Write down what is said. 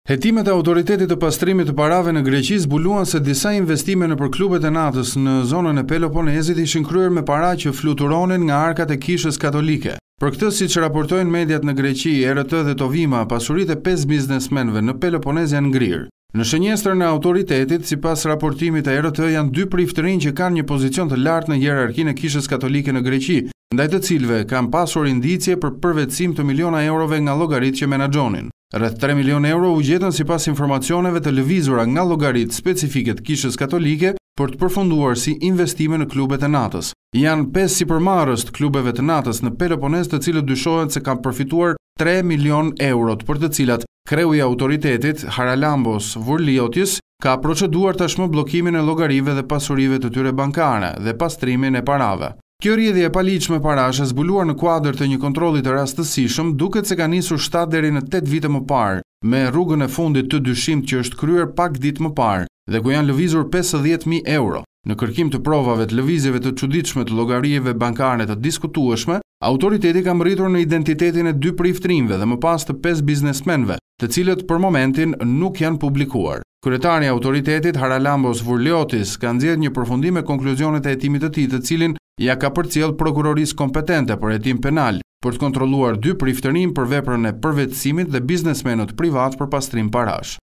Hetimet e autoritetit të pastrimit të parave në Greqi zbuluan se disa investime nëpër klubet e natës në zonën e Peloponezit ishin kryer me para që fluturonin nga arkat e Kishës Katolike. Për këtë, siç raportojnë mediat në Greqi, ERT dhe Tovima, pasuritë e 5 biznesmenëve në Peloponez janë ngrirë. Në shënjestrën e autoritetit, sipas raportimit të ERT, janë 2 priftërinj që kanë një pozicion të lartë në hierarkinë e Kishës Katolike në Greqi, ndaj të cilëve kanë pasur indicje për përvetësim të miliona eurove nga llogaritë që menaxhonin. Rreth 3 milion euro u gjetën sipas informacioneve të lëvizura nga llogaritë specifike të Kishës Katolike për të përfunduar si investime në klubet e natës. Janë 5 sipërmarrës të klubeve të natës në Peloponez, të cilët dyshohet se kanë përfituar 3 milion euro, për të cilat kreu i autoritetit Haralambos Vurliotis ka proceduar tashmë bllokimin e llogarive dhe pasurive të tyre bankare dhe pastrimin e parave. Kjo rrjedhje e paligjshme parash e zbuluar në kuadër të një kontrolli të rastësishëm duket se ka nisur 7 deri në 8 vite më parë, me rrugën e fundit të dyshimt që është kryer pak ditë më parë dhe ku janë lëvizur 50.000 euro. Në kërkim të provave të lëvizjeve të çuditshme të llogarive bankare të diskutueshme, autoriteti ka mbërritur në identitetin e 2 priftërinjve dhe më pas të 5 biznesmenëve, të cilët për momentin nuk janë publikuar. Kryetari i autoritetit Haralambos Vurliotis ka nxjerrë një përfundim me konkluzionet e hetimit të tij, të cilin ja ka përcjell prokurorisë kompetente për hetim penal për të kontrolluar 2 priftërinj për veprën e përvetësimit dhe biznesmenët privat për pastrim parash.